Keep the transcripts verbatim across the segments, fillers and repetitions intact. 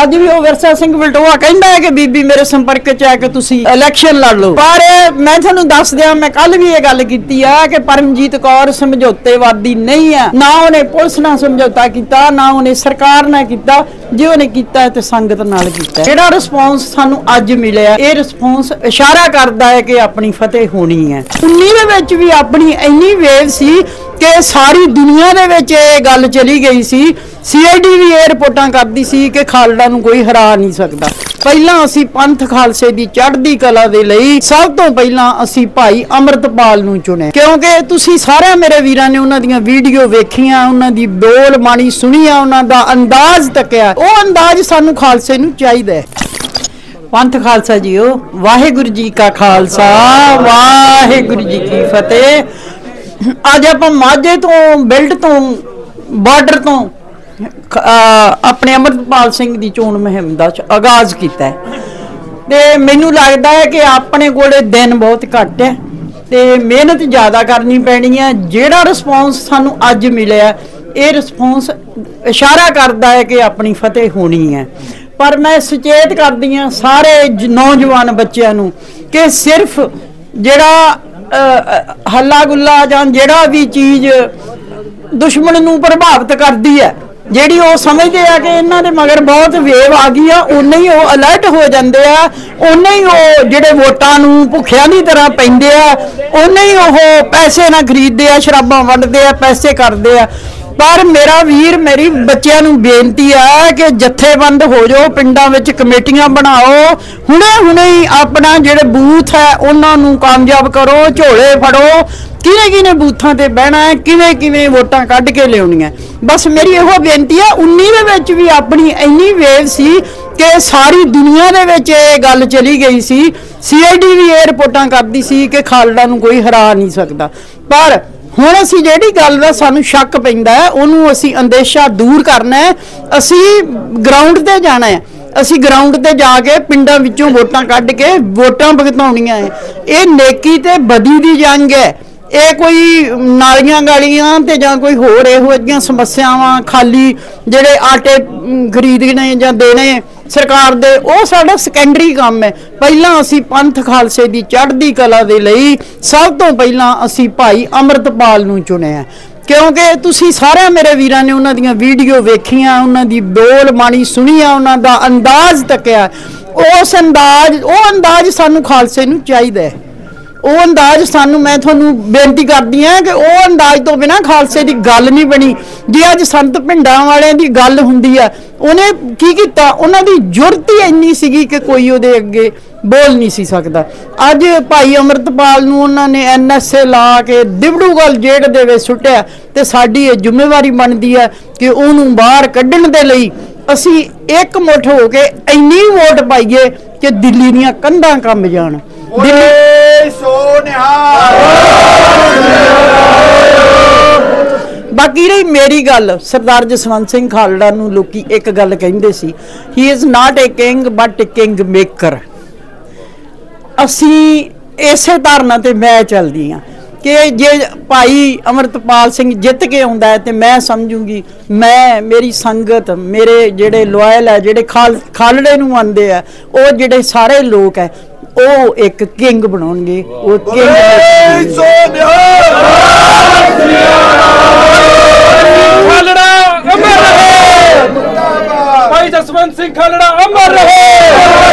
ਅੱਜ ਵੀ ਉਹ ਵਿਰਸਾ ਸਿੰਘ ਵਲਟੋਆ ਕਹਿੰਦਾ ਹੈ ਕਿ ਬੀਬੀ ਮੇਰੇ ਸੰਪਰਕ ਚ ਆ ਕੇ ਤੁਸੀਂ ਇਲੈਕਸ਼ਨ ਲੜ ਲਓ। ਪਰ ਮੈਂ ਤੁਹਾਨੂੰ ਦੱਸ ਦਿਆਂ, ਮੈਂ ਕੱਲ ਵੀ ਇਹ ਗੱਲ ਕੀਤੀ ਆ ਕਿ ਪਰਮਜੀਤ ਕੌਰ ਸਮਝੌਤੇਵਾਦੀ ਨਹੀਂ ਆ। ਨਾ ਉਹਨੇ ਪੁਲਿਸ ਨਾਲ ਸਮਝੌਤਾ ਕੀਤਾ, ਨਾ ਉਹਨੇ ਸਰਕਾਰ ਨਾਲ ਕੀਤਾ। ਜੇ ਉਹਨੇ ਕੀਤਾ ਤੇ ਸੰਗਤ ਨਾਲ ਕੀਤਾ। ਜਿਹੜਾ ਰਿਸਪੌਂਸ ਸਾਨੂੰ ਅੱਜ ਮਿਲਿਆ, ਇਹ ਰਿਸਪੌਂਸ ਇਸ਼ਾਰਾ ਕਰਦਾ ਹੈ ਕਿ ਆਪਣੀ ਫਤਿਹ ਹੋਣੀ ਹੈ। ਉੱਨੀ ਦੇ ਵਿੱਚ ਵੀ ਆਪਣੀ ਇੰਨੀ ਵੇਵ ਸੀ ਕਿ ਸਾਰੀ ਦੁਨੀਆ ਦੇ ਵਿੱਚ ਇਹ ਗੱਲ ਚਲੀ ਗਈ ਸੀ। ਸੀ ਆਈ ਡੀ ਵੀ ਇਹ ਰਿਪੋਰਟਾਂ ਕਰਦੀ ਸੀ ਕਿ ਖਾਲੜਾ ਨੂੰ ਕੋਈ ਹਰਾ ਨਹੀਂ ਸਕਦਾ। ਪਹਿਲਾਂ ਅਸੀਂ ਪੰਥ ਖਾਲਸੇ ਦੀ ਚੜ੍ਹਦੀ ਕਲਾ ਦੇ ਲਈ ਸਭ ਤੋਂ ਪਹਿਲਾਂ ਅਸੀਂ ਭਾਈ ਅੰਮ੍ਰਿਤਪਾਲ ਨੂੰ ਚੁਣਿਆ, ਕਿਉਂਕਿ ਤੁਸੀਂ ਸਾਰਿਆਂ ਮੇਰੇ ਵੀਰਾਂ ਨੇ ਉਹਨਾਂ ਦੀਆਂ ਵੀਡੀਓ ਵੇਖੀਆਂ, ਉਹਨਾਂ ਦੀ ਬੋਲ ਬਾਣੀ ਸੁਣੀਆਂ, ਉਹਨਾਂ ਦਾ ਅੰਦਾਜ਼ ਤੱਕਿਆ। ਉਹ ਅੰਦਾਜ਼ ਸਾਨੂੰ ਖਾਲਸੇ ਨੂੰ ਚਾਹੀਦਾ ਹੈ। ਪੰਥ ਖਾਲਸਾ ਜੀਓ, ਵਾਹਿਗੁਰੂ ਜੀ ਕਾ ਖਾਲਸਾ, ਵਾਹਿਗੁਰੂ ਜੀ ਕੀ ਫਤਿਹ। ਅੱਜ ਆਪਾਂ ਮਾਝੇ ਤੋਂ, ਬਿਲਡ ਤੋਂ, ਬਾਰਡਰ ਤੋਂ ਆਪਣੇ ਅੰਮ੍ਰਿਤਪਾਲ ਸਿੰਘ ਦੀ ਚੋਣ ਮੁਹਿੰਮ ਦਾ ਆਗਾਜ਼ ਕੀਤਾ ਹੈ। ਤੇ ਮੈਨੂੰ ਲੱਗਦਾ ਹੈ ਕਿ ਆਪਣੇ ਕੋਲੇ ਦਿਨ ਬਹੁਤ ਘੱਟ ਹੈ ਤੇ ਮਿਹਨਤ ਜ਼ਿਆਦਾ ਕਰਨੀ ਪੈਣੀ ਹੈ। ਜਿਹੜਾ ਰਿਸਪੌਂਸ ਸਾਨੂੰ ਅੱਜ ਮਿਲਿਆ, ਇਹ ਰਿਸਪੌਂਸ ਇਸ਼ਾਰਾ ਕਰਦਾ ਹੈ ਕਿ ਆਪਣੀ ਫਤਿਹ ਹੋਣੀ ਹੈ। ਪਰ ਮੈਂ ਸੁਚੇਤ ਕਰਦੀ ਹਾਂ ਸਾਰੇ ਨੌਜਵਾਨ ਬੱਚਿਆਂ ਨੂੰ ਕਿ ਸਿਰਫ ਜਿਹੜਾ ਹੱਲਾ ਗੁੱਲਾ ਜਾਂ ਜਿਹੜਾ ਵੀ ਚੀਜ਼ ਦੁਸ਼ਮਣ ਨੂੰ ਪ੍ਰਭਾਵਿਤ ਕਰਦੀ ਹੈ, ਜਿਹੜੀ ਉਹ ਸਮਝਦੇ ਆ ਕਿ ਇਹਨਾਂ ਦੇ ਮਗਰ ਬਹੁਤ ਵੇਵ ਆ ਗਈ ਆ, ਉਨੇ ਹੀ ਉਹ ਅਲਰਟ ਹੋ ਜਾਂਦੇ ਆ, ਉਨੇ ਹੀ ਉਹ ਜਿਹੜੇ ਵੋਟਾਂ ਨੂੰ ਭੁੱਖਿਆਂ ਦੀ ਤਰ੍ਹਾਂ ਪੈਂਦੇ ਆ, ਉਨੇ ਹੀ ਉਹ ਪੈਸੇ ਨਾਲ ਖਰੀਦਦੇ ਆ, ਸ਼ਰਾਬਾਂ ਵੰਡਦੇ ਆ, ਪੈਸੇ ਕਰਦੇ ਆ। ਪਰ ਮੇਰਾ ਵੀਰ, ਮੇਰੀ ਬੱਚਿਆਂ ਨੂੰ ਬੇਨਤੀ ਆ ਕਿ ਜਥੇਬੰਦ ਹੋ ਜਾਓ, ਪਿੰਡਾਂ ਵਿੱਚ ਕਮੇਟੀਆਂ ਬਣਾਓ, ਹੁਣੇ ਹੁਣੇ ਹੀ ਆਪਣਾ ਜਿਹੜੇ ਬੂਥ ਹੈ ਉਹਨਾਂ ਨੂੰ ਕਾਮਯਾਬ ਕਰੋ, ਝੋਲੇ ਫੜੋ, ਕਿਵੇਂ ਕਿਵੇਂ ਬੂਥਾਂ ਤੇ ਬਹਿਣਾ ਹੈ, ਕਿਵੇਂ ਕਿਵੇਂ ਵੋਟਾਂ ਕੱਢ ਕੇ ਲਿਆਉਣੀਆਂ। ਬਸ ਮੇਰੀ ਇਹੋ ਬੇਨਤੀ ਆ। ਉੱਨੀ ਦੇ ਵਿੱਚ ਵੀ ਆਪਣੀ ਇੰਨੀ ਵੇਵ ਸੀ ਕਿ ਸਾਰੀ ਦੁਨੀਆ ਦੇ ਵਿੱਚ ਇਹ ਗੱਲ ਚਲੀ ਗਈ ਸੀ। ਸੀ ਆਈ ਡੀ ਵੀ ਇਹ ਰਿਪੋਰਟਾਂ ਕਰਦੀ ਸੀ ਕਿ ਖਾਲੜਾ ਨੂੰ ਕੋਈ ਹਰਾ ਨਹੀਂ ਸਕਦਾ। ਪਰ ਹੁਣ ਅਸੀਂ ਜਿਹੜੀ ਗੱਲ ਦਾ ਸਾਨੂੰ ਸ਼ੱਕ ਪੈਂਦਾ ਹੈ, ਉਹਨੂੰ ਅਸੀਂ ਅੰਦੇਸ਼ਾ ਦੂਰ ਕਰਨਾ ਹੈ। ਅਸੀਂ ਗਰਾਊਂਡ ਤੇ ਜਾਣਾ ਹੈ। ਅਸੀਂ ਗਰਾਊਂਡ ਤੇ ਜਾ ਕੇ ਪਿੰਡਾਂ ਵਿੱਚੋਂ ਵੋਟਾਂ ਕੱਢ ਕੇ ਵੋਟਾਂ ਭੁਗਤਾਉਣੀਆਂ ਹੈ। ਇਹ ਨੇਕੀ ਤੇ ਬਦੀ ਦੀ ਜੰਗ ਹੈ। ਇਹ ਕੋਈ ਨਾਲੀਆਂ ਗਾਲੀਆਂ ਤੇ ਜਾਂ ਕੋਈ ਹੋਰ ਇਹੋ ਜਿਹੀਆਂ ਸਮੱਸਿਆਵਾਂ, ਖਾਲੀ ਜਿਹੜੇ ਆਟੇ ਖਰੀਦਣੇ ਜਾਂ ਦੇਣੇ ਸਰਕਾਰ ਦੇ, ਉਹ ਸਾਡਾ ਸੈਕੰਡਰੀ ਕੰਮ ਹੈ। ਪਹਿਲਾਂ ਅਸੀਂ ਪੰਥ ਖਾਲਸੇ ਦੀ ਚੜ੍ਹਦੀ ਕਲਾ ਦੇ ਲਈ ਸਭ ਤੋਂ ਪਹਿਲਾਂ ਅਸੀਂ ਭਾਈ ਅੰਮ੍ਰਿਤਪਾਲ ਨੂੰ ਚੁਣਿਆ, ਕਿਉਂਕਿ ਤੁਸੀਂ ਸਾਰਿਆਂ ਮੇਰੇ ਵੀਰਾਂ ਨੇ ਉਹਨਾਂ ਦੀਆਂ ਵੀਡੀਓ ਵੇਖੀਆਂ, ਉਹਨਾਂ ਦੀ ਬੋਲ ਬਾਣੀ ਸੁਣੀਆਂ, ਉਹਨਾਂ ਦਾ ਅੰਦਾਜ਼ ਤੱਕਿਆ। ਉਸ ਅੰਦਾਜ਼ ਉਹ ਅੰਦਾਜ਼ ਸਾਨੂੰ ਖਾਲਸੇ ਨੂੰ ਚਾਹੀਦਾ ਹੈ। ਉਹ ਅੰਦਾਜ਼ ਸਾਨੂੰ, ਮੈਂ ਤੁਹਾਨੂੰ ਬੇਨਤੀ ਕਰਦੀ ਹਾਂ ਕਿ ਉਹ ਅੰਦਾਜ਼ ਤੋਂ ਬਿਨਾਂ ਖਾਲਸੇ ਦੀ ਗੱਲ ਨਹੀਂ ਬਣੀ। ਜੇ ਅੱਜ ਸੰਤ ਭਿੰਡਾਂ ਵਾਲਿਆਂ ਦੀ ਗੱਲ ਹੁੰਦੀ ਆ, ਉਹਨੇ ਕੀ ਕੀਤਾ? ਉਹਨਾਂ ਦੀ ਜੁਰਤ ਹੀ ਇੰਨੀ ਸੀਗੀ ਕਿ ਕੋਈ ਉਹਦੇ ਅੱਗੇ ਬੋਲ ਨਹੀਂ ਸੀ ਸਕਦਾ। ਅੱਜ ਭਾਈ ਅੰਮ੍ਰਿਤਪਾਲ ਨੂੰ ਉਹਨਾਂ ਨੇ ਐਨ ਐਸ ਏ ਲਾ ਕੇ ਦਿਬੜੂਗਲ ਜੇਲ੍ਹ ਦੇ ਵਿੱਚ ਸੁੱਟਿਆ ਤੇ ਸਾਡੀ ਇਹ ਜ਼ਿੰਮੇਵਾਰੀ ਬਣਦੀ ਹੈ ਕਿ ਉਹਨੂੰ ਬਾਹਰ ਕੱਢਣ ਦੇ ਲਈ ਅਸੀਂ ਇੱਕ ਮੁੱਠ ਹੋ ਕੇ ਇੰਨੀ ਵੋਟ ਪਾਈਏ ਕਿ ਦਿੱਲੀ ਦੀਆਂ ਕੰਧਾਂ ਕੰਬ ਜਾਣ। ਬਾਕੀ ਰਹੀ ਮੇਰੀ ਗੱਲ, ਸਰਦਾਰ ਜਸਵੰਤ ਸਿੰਘ ਖਾਲੜਾ ਨੂੰ ਲੋਕੀ ਇੱਕ ਗੱਲ ਕਹਿੰਦੇ ਸੀ, he is not a king but a king maker. ਅਸੀਂ ਇਸੇ ਧਾਰਨਾ ਤੇ ਮੈਂ ਚੱਲਦੀ ਹਾਂ ਕਿ ਜੇ ਭਾਈ ਅੰਮ੍ਰਿਤਪਾਲ ਸਿੰਘ ਜਿੱਤ ਕੇ ਆਉਂਦਾ ਹੈ ਤੇ ਮੈਂ ਸਮਝੂੰਗੀ, ਮੈਂ, ਮੇਰੀ ਸੰਗਤ, ਮੇਰੇ ਜਿਹੜੇ ਲੋਇਲ ਹੈ, ਜਿਹੜੇ ਖਾਲ ਖਾਲੜੇ ਨੂੰ ਮੰਨਦੇ ਆ, ਉਹ ਜਿਹੜੇ ਸਾਰੇ ਲੋਕ ਹੈ, ਉਹ ਇੱਕ ਕਿੰਗ ਬਣਾਉਣਗੇ। ਉਹ ਕਿੰਗ ਖਾਲੜਾ ਅਮਰ ਰਹੇ, ਭਾਈ ਜਸਵੰਤ ਸਿੰਘ ਖਾਲੜਾ ਅਮਰ ਰਹੇ।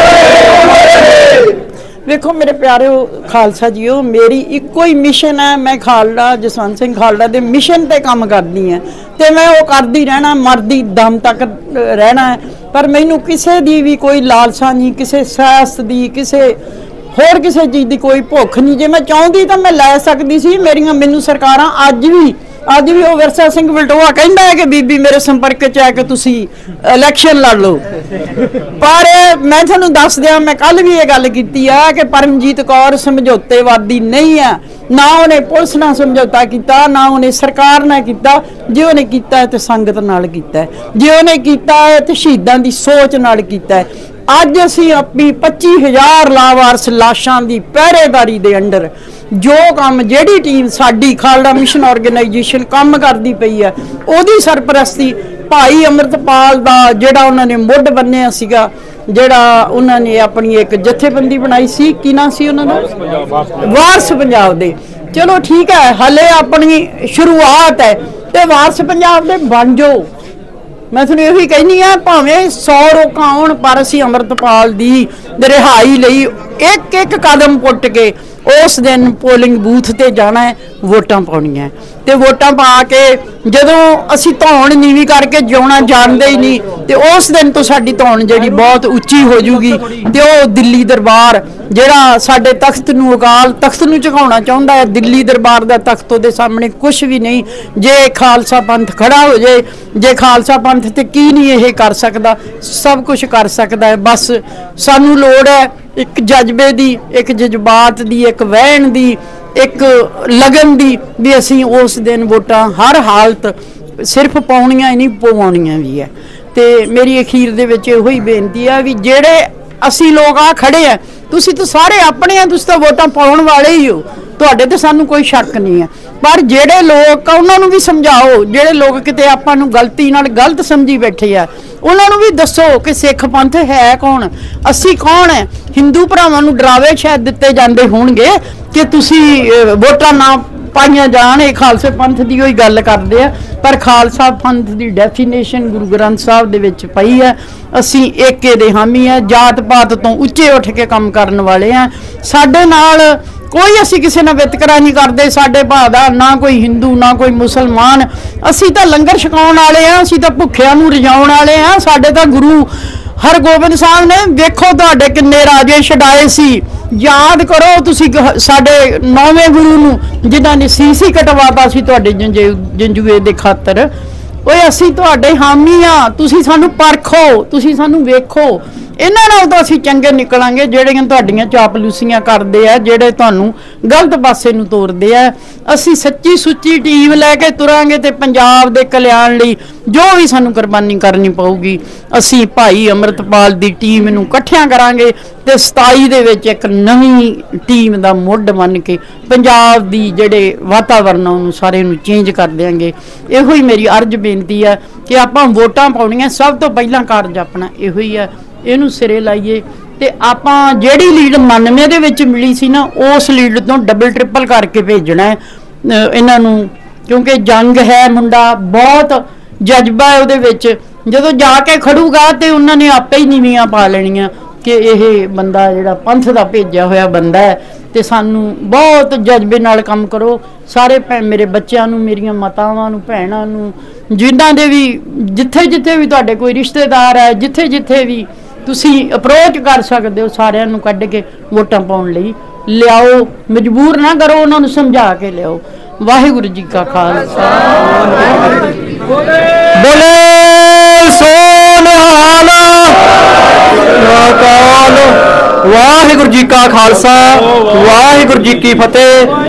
ਵੇਖੋ ਮੇਰੇ ਪਿਆਰਿਓ ਖਾਲਸਾ ਜੀਓ, ਮੇਰੀ ਇੱਕੋ ਹੀ ਮਿਸ਼ਨ ਹੈ। ਮੈਂ ਖਾਲੜਾ ਜਸਵੰਤ ਸਿੰਘ ਖਾਲੜਾ ਦੇ ਮਿਸ਼ਨ ਤੇ ਕੰਮ ਕਰਦੀ ਹਾਂ ਤੇ ਮੈਂ ਉਹ ਕਰਦੀ ਰਹਿਣਾ, ਮਰਦੀ ਦਮ ਤੱਕ ਰਹਿਣਾ ਹੈ। ਪਰ ਮੈਨੂੰ ਕਿਸੇ ਦੀ ਵੀ ਕੋਈ ਲਾਲਸਾ ਨਹੀਂ, ਕਿਸੇ ਸਿਆਸਤ ਦੀ, ਕਿਸੇ ਹੋਰ ਕਿਸੇ ਚੀਜ਼ ਦੀ ਕੋਈ ਭੁੱਖ ਨਹੀਂ। ਜੇ ਮੈਂ ਚਾਹੁੰਦੀ ਤਾਂ ਮੈਂ ਲੈ ਸਕਦੀ ਸੀ। ਮੇਰੀਆਂ ਮੈਨੂੰ ਸਰਕਾਰਾਂ ਅੱਜ ਵੀ ਅੱਜ ਵੀ ਉਹ ਵਿਰਸਾ ਸਿੰਘ ਵਲਟੋਆ ਕਹਿੰਦਾ ਹੈ ਕਿ ਬੀਬੀ ਮੇਰੇ ਸੰਪਰਕ ਚ ਆ ਕੇ ਤੁਸੀਂ ਇਲੈਕਸ਼ਨ ਲੜ ਲਓ। ਪਰ ਮੈਂ ਤੁਹਾਨੂੰ ਦੱਸ ਦਿਆਂ, ਮੈਂ ਕੱਲ ਵੀ ਇਹ ਗੱਲ ਕੀਤੀ ਆ ਕਿ ਪਰਮਜੀਤ ਕੌਰ ਸਮਝੌਤੇਵਾਦੀ ਨਹੀਂ ਆ। ਨਾ ਉਹਨੇ ਪੁਲਿਸ ਨਾਲ ਸਮਝੌਤਾ ਕੀਤਾ, ਨਾ ਉਹਨੇ ਸਰਕਾਰ ਨਾਲ ਕੀਤਾ। ਜੇ ਉਹਨੇ ਕੀਤਾ ਤੇ ਸੰਗਤ ਨਾਲ ਕੀਤਾ, ਜੇ ਉਹਨੇ ਕੀਤਾ ਤੇ ਸ਼ਹੀਦਾਂ ਦੀ ਸੋਚ ਨਾਲ ਕੀਤਾ। ਅੱਜ ਅਸੀਂ ਆਪਣੀ ਪੱਚੀ ਹਜ਼ਾਰ ਲਾਵਾਰਸ ਲਾਸ਼ਾਂ ਦੀ ਪਹਿਰੇਦਾਰੀ ਦੇ ਅੰਡਰ ਜੋ ਕੰਮ ਜਿਹੜੀ ਟੀਮ ਸਾਡੀ ਖਾਲੜਾ ਮਿਸ਼ਨ ਆਰਗੇਨਾਈਜੇਸ਼ਨ ਕੰਮ ਕਰਦੀ ਪਈ ਹੈ ਉਹਦੀ ਸਰਪ੍ਰਸਤੀ ਭਾਈ ਅੰਮ੍ਰਿਤਪਾਲ ਦਾ ਜਿਹੜਾ ਉਹਨਾਂ ਨੇ ਮੁੱਢ ਬੰਨਿਆ ਸੀਗਾ, ਜਿਹੜਾ ਉਹਨਾਂ ਨੇ ਆਪਣੀ ਇੱਕ ਜਥੇਬੰਦੀ ਬਣਾਈ ਸੀ, ਕੀ ਨਾਂ ਸੀ ਉਹਨਾਂ ਦਾ, ਵਾਰਸ ਪੰਜਾਬ ਦੇ। ਚਲੋ ਠੀਕ ਹੈ, ਹਲੇ ਆਪਣੀ ਸ਼ੁਰੂਆਤ ਹੈ ਤੇ ਵਾਰਸ ਪੰਜਾਬ ਦੇ ਬਣ ਜਾਓ। ਮੈਂ ਤੁਹਾਨੂੰ ਇਹੀ ਕਹਿੰਦੀ ਆ, ਭਾਵੇਂ ਸੌ ਰੋਕਾਂ ਆਉਣ ਪਰ ਅਸੀਂ ਅੰਮ੍ਰਿਤਪਾਲ ਦੀ ਰਿਹਾਈ ਲਈ ਇੱਕ ਇੱਕ ਕਦਮ ਪੁੱਟ ਕੇ ਉਸ ਦਿਨ ਪੋਲਿੰਗ ਬੂਥ ਤੇ ਜਾਣਾ ਹੈ, ਵੋਟਾਂ ਪਾਉਣੀਆਂ ਤੇ ਵੋਟਾਂ ਪਾ ਕੇ ਜਦੋਂ ਅਸੀਂ ਧੌਣ ਨੀਵੀਂ ਕਰਕੇ ਜਿਉਣਾ ਜਾਣਦੇ ਹੀ ਨਹੀਂ ਤੇ ਉਸ ਦਿਨ ਤੋਂ ਸਾਡੀ ਧੌਣ ਜਿਹੜੀ ਬਹੁਤ ਉੱਚੀ ਹੋ ਜੂਗੀ ਤੇ ਉਹ ਦਿੱਲੀ ਦਰਬਾਰ ਜਿਹੜਾ ਸਾਡੇ ਤਖਤ ਨੂੰ, ਅਕਾਲ ਤਖਤ ਨੂੰ ਝੁਕਾਉਣਾ ਚਾਹੁੰਦਾ ਹੈ, ਦਿੱਲੀ ਦਰਬਾਰ ਦਾ ਤਖਤ ਉਹਦੇ ਸਾਹਮਣੇ ਕੁਝ ਵੀ ਨਹੀਂ। ਜੇ ਖਾਲਸਾ ਪੰਥ ਖੜਾ ਹੋ ਜਾਏ, ਜੇ ਖਾਲਸਾ ਪੰਥ ਤੇ ਕੀ ਨਹੀਂ ਇਹ ਕਰ ਸਕਦਾ, ਸਭ ਕੁਝ ਕਰ ਸਕਦਾ ਹੈ। ਬਸ ਸਾਨੂੰ ਲੋੜ ਹੈ ਇੱਕ ਜਜ਼ਬੇ ਦੀ, ਇੱਕ ਜਜ਼ਬਾਤ ਦੀ, ਇੱਕ ਵਹਿਣ ਦੀ, ਇੱਕ ਲਗਨ ਦੀ ਵੀ ਅਸੀਂ ਉਸ ਦਿਨ ਵੋਟਾਂ ਹਰ ਹਾਲਤ ਸਿਰਫ ਪਾਉਣੀਆਂ ਹੀ ਨਹੀਂ, ਪਵਾਉਣੀਆਂ ਵੀ ਹੈ। ਤੇ ਮੇਰੀ ਅਖੀਰ ਦੇ ਵਿੱਚ ਇਹੋ ਹੀ ਬੇਨਤੀ ਹੈ ਵੀ ਜਿਹੜੇ ਅਸੀਂ ਲੋਕ ਆ ਖੜੇ ਆ, ਤੁਸੀਂ ਤਾਂ ਸਾਰੇ ਆਪਣੇ ਆ, ਤੁਸੀਂ ਤਾਂ ਵੋਟਾਂ ਪਾਉਣ ਵਾਲੇ ਹੀ ਹੋ, ਤੁਹਾਡੇ ਤੇ ਸਾਨੂੰ ਕੋਈ ਸ਼ੱਕ ਨਹੀਂ ਹੈ। ਪਰ ਜਿਹੜੇ ਲੋਕ ਉਹਨਾਂ ਨੂੰ ਵੀ ਸਮਝਾਓ, ਜਿਹੜੇ ਲੋਕ ਕਿਤੇ ਆਪਾਂ ਨੂੰ ਗਲਤੀ ਨਾਲ ਗਲਤ ਸਮਝੀ ਬੈਠੇ ਆ, ਉਹਨਾਂ ਨੂੰ ਵੀ ਦੱਸੋ ਕਿ ਸਿੱਖ ਪੰਥ ਹੈ ਕੌਣ, ਅਸੀਂ ਕੌਣ ਹੈ। ਹਿੰਦੂ ਭਰਾਵਾਂ ਨੂੰ ਡਰਾਵੇ ਸ਼ਾਇਦ ਦਿੱਤੇ ਜਾਂਦੇ ਹੋਣਗੇ ਕਿ ਤੁਸੀਂ ਵੋਟਾਂ ਨਾ ਪਾਈਆਂ ਜਾਣ, ਇਹ ਖਾਲਸੇ ਪੰਥ ਦੀ ਉਹੀ ਗੱਲ ਕਰਦੇ ਆ, ਪਰ ਖਾਲਸਾ ਪੰਥ ਦੀ ਡੈਫੀਨੇਸ਼ਨ ਗੁਰੂ ਗ੍ਰੰਥ ਸਾਹਿਬ ਦੇ ਵਿੱਚ ਪਈ ਹੈ। ਅਸੀਂ ਏਕੇ ਦੇ ਹਾਮੀ ਆ, ਜਾਤ ਪਾਤ ਤੋਂ ਉੱਚੇ ਉੱਠ ਕੇ ਕੰਮ ਕਰਨ ਵਾਲੇ ਆ। ਸਾਡੇ ਨਾਲ ਕੋਈ ਅਸੀਂ ਕਿਸੇ ਨਾਲ ਵਿਤਕਰਾ ਨਹੀਂ ਕਰਦੇ, ਸਾਡੇ ਭਾ ਦਾ ਨਾ ਕੋਈ ਹਿੰਦੂ ਨਾ ਕੋਈ ਮੁਸਲਮਾਨ, ਅਸੀਂ ਤਾਂ ਲੰਗਰ ਛਕਾਉਣ ਵਾਲੇ ਆ, ਅਸੀਂ ਤਾਂ ਭੁੱਖਿਆਂ ਨੂੰ ਰਜਾਉਣ ਵਾਲੇ ਆ। ਸਾਡੇ ਤਾਂ ਗੁਰੂ ਹਰਗੋਬਿੰਦ ਸਾਹਿਬ ਨੇ ਵੇਖੋ ਤੁਹਾਡੇ ਕਿੰਨੇ ਰਾਜੇ ਛਡਾਏ ਸੀ, ਯਾਦ ਕਰੋ ਤੁਸੀਂ ਸਾਡੇ ਨੌਵੇਂ ਗੁਰੂ ਨੂੰ ਜਿਨ੍ਹਾਂ ਨੇ ਸੀਸੀ ਕਟਵਾਤਾ ਸੀ ਤੁਹਾਡੇ ਜੰਜੇ ਜੰਜੂਏ ਦੇ ਖਾਤਰ। ਓਏ ਅਸੀਂ ਤੁਹਾਡੇ ਹਾਮੀ ਆ, ਤੁਸੀਂ ਸਾਨੂੰ ਪਰਖੋ, ਤੁਸੀਂ ਸਾਨੂੰ ਵੇਖੋ। ਇਹਨਾਂ ਨਾਲ ਤਾਂ ਅਸੀਂ ਚੰਗੇ ਨਿਕਲਾਂਗੇ ਜਿਹੜੀਆਂ ਤੁਹਾਡੀਆਂ ਚਾਪਲੂਸੀਆਂ ਕਰਦੇ ਆ, ਜਿਹੜੇ ਤੁਹਾਨੂੰ ਗਲਤ ਪਾਸੇ ਨੂੰ ਤੋਰਦੇ ਆ। ਅਸੀਂ ਸੱਚੀ ਸੁੱਚੀ ਟੀਮ ਲੈ ਕੇ ਤੁਰਾਂਗੇ ਤੇ ਪੰਜਾਬ ਦੇ ਕਲਿਆਣ ਲਈ ਜੋ ਵੀ ਸਾਨੂੰ ਕੁਰਬਾਨੀ ਕਰਨੀ ਪਊਗੀ, ਅਸੀਂ ਭਾਈ ਅੰਮ੍ਰਿਤਪਾਲ ਦੀ ਟੀਮ ਨੂੰ ਇਕੱਠਿਆਂ ਕਰਾਂਗੇ ਤੇ ਸਤਾਈ ਦੇ ਵਿੱਚ ਇੱਕ ਨਵੀਂ ਟੀਮ ਦਾ ਮੁੱਢ ਬਣ ਕੇ ਪੰਜਾਬ ਦੀ ਜਿਹੜੇ ਵਾਤਾਵਰਨ ਉਹਨੂੰ ਸਾਰੇ ਨੂੰ ਚੇਂਜ ਕਰ ਦਿਆਂਗੇ। ਇਹੋ ਹੀ ਮੇਰੀ ਅਰਜ਼ ਬੇਨਤੀ ਹੈ ਕਿ ਆਪਾਂ ਵੋਟਾਂ ਪਾਉਣੀਆਂ, ਸਭ ਤੋਂ ਪਹਿਲਾਂ ਕਾਰਜ ਆਪਣਾ ਇਹੋ ਹੀ ਹੈ, ਇਹਨੂੰ ਸਿਰੇ ਲਾਈਏ ਤੇ ਆਪਾਂ ਜਿਹੜੀ ਲੀਡ ਨਾਨਵੇਂ ਦੇ ਵਿੱਚ ਮਿਲੀ ਸੀ ਨਾ, ਉਸ ਲੀਡ ਤੋਂ ਡਬਲ ਟ੍ਰਿਪਲ ਕਰਕੇ ਭੇਜਣਾ ਹੈ ਇਹਨਾਂ ਨੂੰ, ਕਿਉਂਕਿ ਜੰਗ ਹੈ, ਮੁੰਡਾ ਬਹੁਤ ਜਜ਼ਬਾ ਹੈ ਉਹਦੇ ਵਿੱਚ। ਜਦੋਂ ਜਾ ਕੇ ਖੜੂਗਾ ਤੇ ਉਹਨਾਂ ਨੇ ਆਪੇ ਹੀ ਨੀਵੀਆਂ ਪਾ ਲੈਣੀਆਂ ਕਿ ਇਹ ਬੰਦਾ ਜਿਹੜਾ ਪੰਥ ਦਾ ਭੇਜਿਆ ਹੋਇਆ ਬੰਦਾ ਹੈ। ਤੇ ਸਾਨੂੰ ਬਹੁਤ ਜਜ਼ਬੇ ਨਾਲ ਕੰਮ ਕਰੋ ਸਾਰੇ, ਮੇਰੇ ਬੱਚਿਆਂ ਨੂੰ, ਮੇਰੀਆਂ ਮਾਤਾਵਾਂ ਨੂੰ, ਭੈਣਾਂ ਨੂੰ, ਜਿਨ੍ਹਾਂ ਦੇ ਵੀ ਜਿੱਥੇ ਜਿੱਥੇ ਵੀ ਤੁਹਾਡੇ ਕੋਈ ਰਿਸ਼ਤੇਦਾਰ ਹੈ, ਜਿੱਥੇ ਜਿੱਥੇ ਵੀ ਤੁਸੀਂ ਅਪਰੋਚ ਕਰ ਸਕਦੇ ਹੋ, ਸਾਰਿਆਂ ਨੂੰ ਕੱਢ ਕੇ ਵੋਟਾਂ ਪਾਉਣ ਲਈ ਲਿਆਓ, ਮਜਬੂਰ ਨਾ ਕਰੋ, ਉਹਨਾਂ ਨੂੰ ਸਮਝਾ ਕੇ ਲਿਆਓ। ਵਾਹਿਗੁਰੂ ਜੀ ਕਾ ਖਾਲਸਾ, ਬੋਲੇ ਸੋ ਨਿਹਾਲ। ਵਾਹਿਗੁਰੂ ਜੀ ਕਾ ਖਾਲਸਾ, ਵਾਹਿਗੁਰੂ ਜੀ ਕੀ ਫਤਿਹ।